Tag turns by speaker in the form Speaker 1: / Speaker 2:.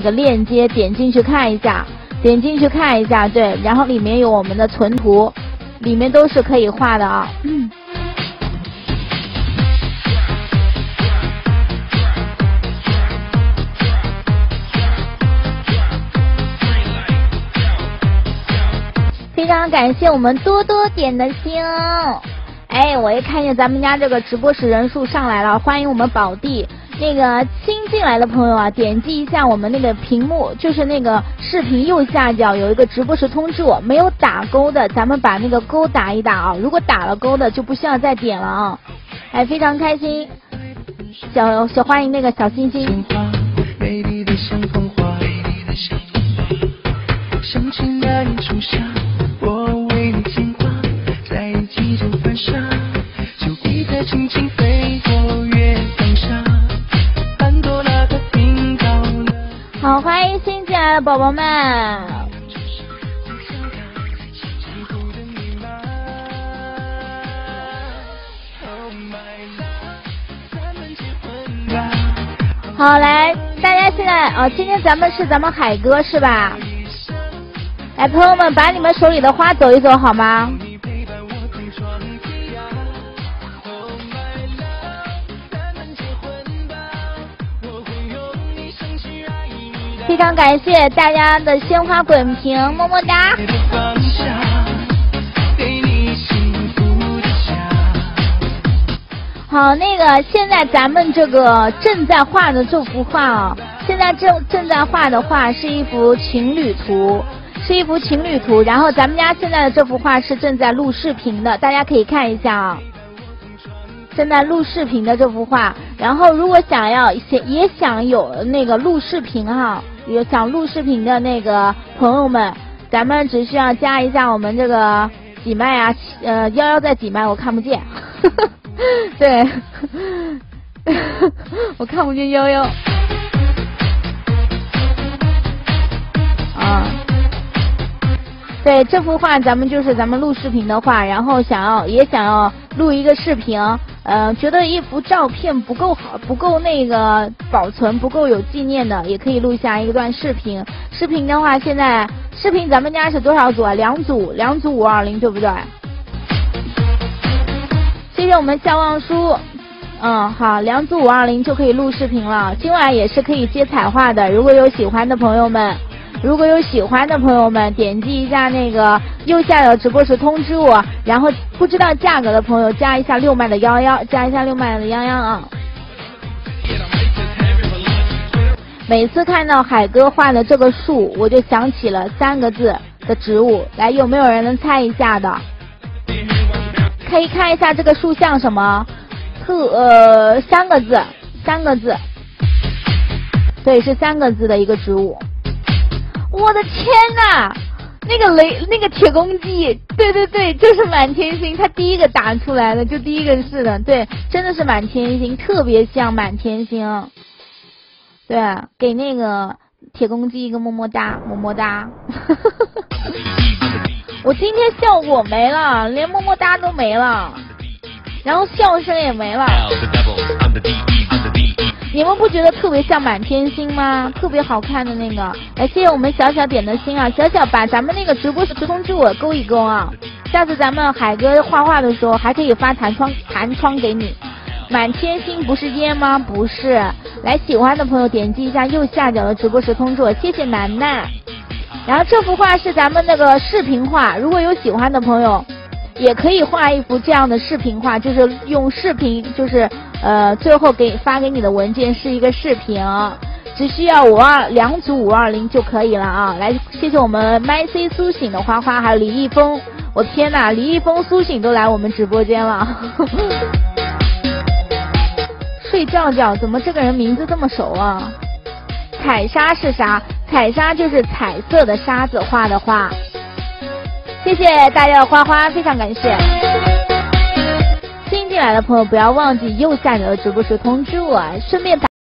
Speaker 1: 个链接，点进去看一下，对，然后里面有我们的存图，里面都是可以画的啊。非常感谢我们多多点的星。哎，我一看见咱们家这个直播室人数上来了，欢迎我们宝弟。那个新进来的朋友啊，点击一下我们那个屏幕，就是那个视频右下角有一个直播室通知我，没有打勾的，咱们把那个勾打一打啊。如果打了勾的就不需要再点了啊。哎，非常开心，小欢迎那个小星星。美丽的像童话，想起那年初夏，我为你牵挂，在季中翻沙，就一再轻轻飞过月光下。好，欢迎新进来的宝宝们。好，来，大家现在今天咱们海哥是吧？来，朋友们，把你们手里的花走一走好吗？非常感谢大家的鲜花滚屏，么么哒。好，那个现在咱们这个正在画的这幅画啊，现在正在画的画是一幅情侣图，然后咱们家现在的这幅画是正在录视频的，大家可以看一下啊。正在录视频的这幅画，然后如果也想有那个录视频哈，有想录视频的那个朋友们，咱们只需要加一下我们这个几麦啊，11在几麦我看不见，对，我看不见11啊。对，这幅画咱们录视频的话，然后想要录一个视频，觉得一幅照片不够好，不够那个保存，不够有纪念的，也可以录下一段视频。视频的话，现在视频咱们家是多少组啊？两组520，对不对？谢谢我们笑忘书。好，2组520就可以录视频了。今晚也是可以接彩画的，如果有喜欢的朋友们，点击一下那个右下角直播时通知我，然后不知道价格的朋友加一下6麦的11，啊。每次看到海哥画的这个树，我就想起了3个字的植物，来，有没有人能猜一下的？可以看一下这个树像什么？3个字，对，是3个字的一个植物。我的天哪，那个铁公鸡，对，就是满天星，他第一个打出来的，就第一个是的，对，真的是满天星，特别像满天星。对，给那个铁公鸡一个么么哒。我今天效果没了，连么么哒都没了，然后笑声也没了。你们不觉得特别像满天星吗？特别好看的那个。来，谢谢我们小小点的心啊，小把咱们那个直播时通知我勾一勾啊。下次咱们海哥画画的时候还可以发弹窗给你。满天星不是烟吗？不是。来，喜欢的朋友点击一下右下角的直播时通知我，谢谢楠楠。然后这幅画是咱们那个视频画，如果有喜欢的朋友也可以画一幅这样的视频画，就是用视频，就是最后发给你的文件是一个视频，只需要2组520就可以了啊！来，谢谢我们麦 C 苏醒的花花，还有李易峰，我天哪，李易峰、苏醒都来我们直播间了。睡觉觉，怎么这个人名字这么熟啊？彩沙是啥？彩沙就是彩色的沙子画的画。谢谢大家的花花，非常感谢。新进来的朋友不要忘记右下角的直播时通知我，顺便